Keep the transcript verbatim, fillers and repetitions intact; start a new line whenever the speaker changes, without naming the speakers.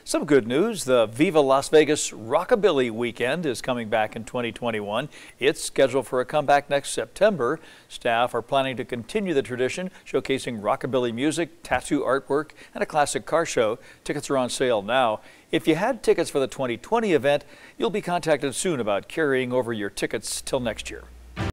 Some good news. The Viva Las Vegas Rockabilly weekend is coming back in twenty twenty-one. It's scheduled for a comeback next September. Staff are planning to continue the tradition, showcasing rockabilly music, tattoo artwork, and a classic car show. Tickets are on sale now. If you had tickets for the twenty twenty event, you'll be contacted soon about carrying over your tickets till next year.